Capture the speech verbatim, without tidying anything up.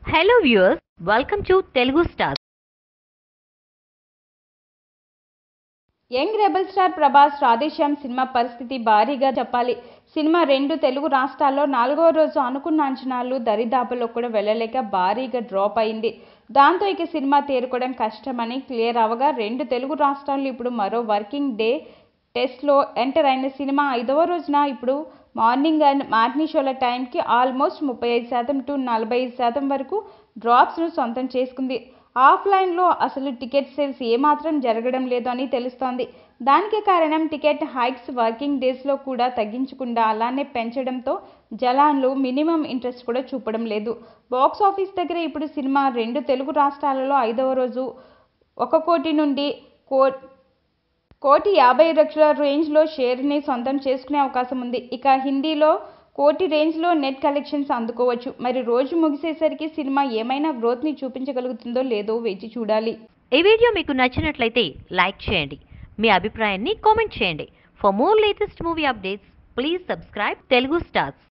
Hello viewers, welcome to Telugu Stars. Young rebel star Prabhas Radhe Shyam cinema పరిస్థితి భారీగా చెప్పాలి. Cinema రెండు తెలుగు రాష్ట్రాల్లో నాలుగో రోజు అనుకున్న అంచనాలు దరిదాపుల్లో కూడా వెళ్ళలేక భారీగా డ్రాప్ అయింది. దాంతో ఇక సినిమా తేరుకోవడం కష్టమని క్లియర్ అవగా రెండు తెలుగు రాష్ట్రాల్లో ఇప్పుడు మరో వర్కింగ్ డే టెస్ట్లో ఎంటర్ అయిన సినిమా ఐదవ రోజున ఇప్పుడు మార్నింగ్ అండ్ మ్యాట్నీ షోల టైంకి ఆల్మోస్ట్ ముప్పై ఐదు శాతం టు నలభై ఐదు శాతం వరకు డ్రాప్స్ను సొంతం చేసుకుంది. ఆఫ్లైన్లో అసలు టికెట్ సేల్స్ ఏమాత్రం జరగడం లేదు అని తెలుస్తోంది. దానికి కారణం టికెట్ హైక్స్ వర్కింగ్ డేస్లో కూడా తగ్గించకుండా అలానే పెంచడంతో జనాలు మినిమం ఇంట్రెస్ట్ కూడా చూపడం లేదు. బాక్స్ ఆఫీస్ దగ్గర ఇప్పుడు సినిమా రెండు తెలుగు రాష్ట్రాలలో ఐదవ రోజు ఒక కోటి నుండి కో కోటి యాభై లక్షల రేంజ్లో షేర్ని సొంతం చేసుకునే అవకాశం ఉంది. ఇక హిందీలో కోటి రేంజ్లో నెట్ కలెక్షన్స్ అందుకోవచ్చు. మరి రోజు ముగిసేసరికి సినిమా ఏమైనా గ్రోత్ని చూపించగలుగుతుందో లేదో వేచి చూడాలి. ఈ వీడియో మీకు నచ్చినట్లయితే లైక్ చేయండి. మీ అభిప్రాయాన్ని కామెంట్ చేయండి. For more latest movie updates please subscribe Telugu stars.